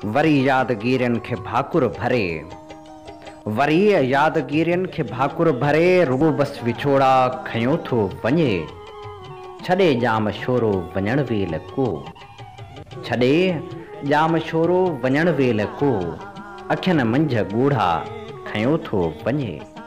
वरी यादगीरन खे भाकुर भरे, वरी यादगीरन खे भाकुर भरे, रुगो बस विछोड़ा खयो थो वञे। छॾे जाम शोरो वञण वेल को, छॾे जाम शोरो वञण वेल को, अखियुनि मंझ ॻूढ़ा खयो थो वञे।